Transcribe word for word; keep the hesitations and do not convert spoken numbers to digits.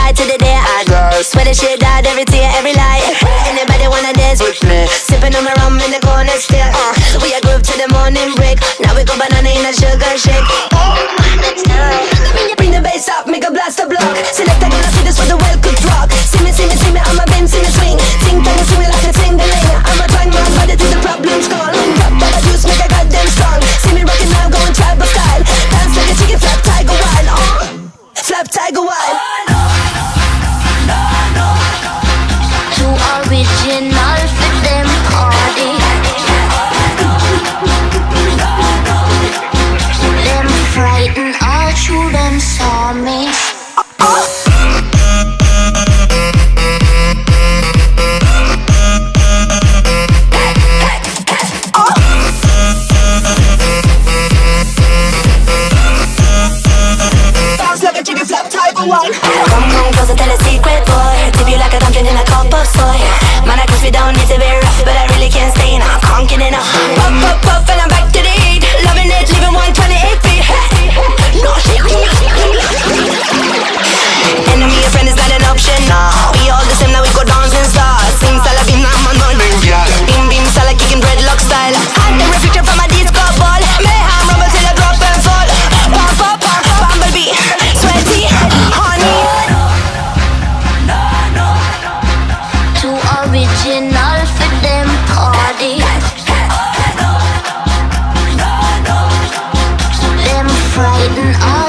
night to the day I go. Swear the shit out every tear, every lie. Anybody wanna dance with me? Sipping on my rum in the corner still. Uh, so we a groove to the morning break. Now we go banana in a sugar shake. Let's do it. Bring the bass up, make a blast a block. Select a gonna see this for the well cooked rock. See me, see me, see me, I'm a bim, see me swing. Ting tang, swing like a ting-a-ling. I'm a twang my body till the problems gone. Drop that I juice, make a goddamn strong. See me rocking now, going tribal style. Dance like a chicken, flap tiger wild. Uh, flap tiger wild. Too original for them party. Them frightened all through them saw me. Come, come closer, tell a secret, boy. Tip you like a dungeon in a cup of soy. Man, I guess we don't need to be rough, but I really can't stay now. Conking enough. Puff, puff, puff, and I'm back to the heat. Loving it, leaving one twenty-eight feet. No shit. Enemy, your friend is not an option, no. We all the same, now we go dancing stars. Sing salabim, I'm on one. Beam, beam, sala kicking dreadlock style. Hide the reflection from my disco ball. Mayhem, rumble till I drop and fall. Pop, pop, pop, bumblebee. Sweaty, honey. Too original for them party. Them frightened all